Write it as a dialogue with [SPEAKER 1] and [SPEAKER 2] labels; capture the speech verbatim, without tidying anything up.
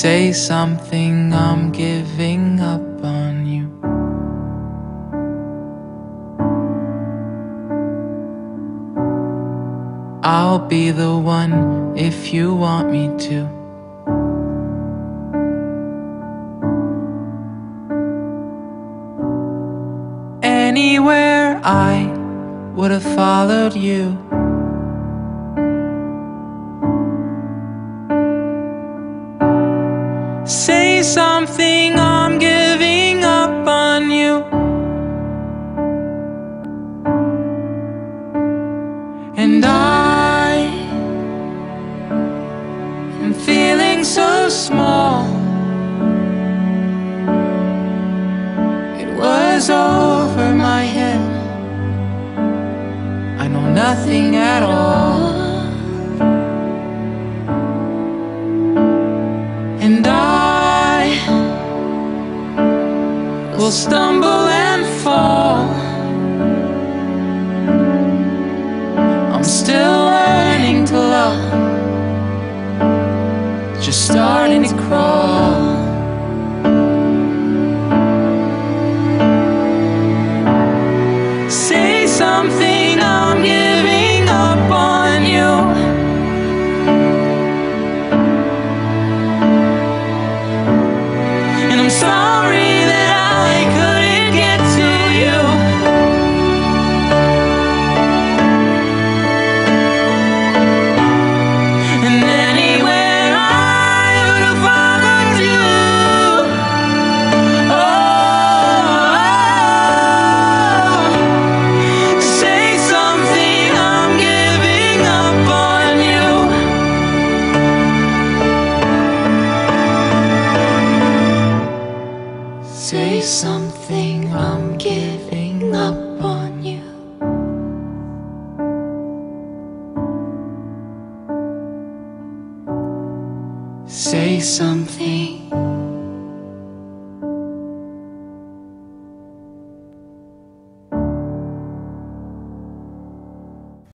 [SPEAKER 1] Say something, I'm giving up on you. I'll be the one if you want me to. Anywhere I would have followed you. Say something, I'm giving up on you. And I am feeling so small. It was over my head. I know nothing at all. And I will stumble and fall. I'm still learning to love, just starting to crawl. Say something, I'm giving up on you. And I'm sorry that I couldn't get to you. And anywhere I would have followed you. Oh, say something, I'm giving up on you. Say something, I'm giving up on you. Say something.